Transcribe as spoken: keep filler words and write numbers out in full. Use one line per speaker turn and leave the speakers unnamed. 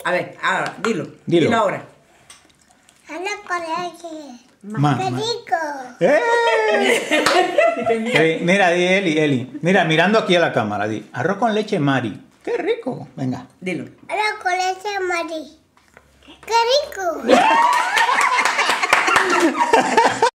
A ver, ahora, dilo.
Dilo.
Dilo ahora.
Arroz con leche.
Ma,
¡Qué
ma.
rico!
¡Eh! Mira, di Eli, Eli. Mira, mirando aquí a la cámara, di. Arroz con leche Mari. ¡Qué rico! Venga.
Dilo.
Arroz con leche, Mari. ¡Qué rico!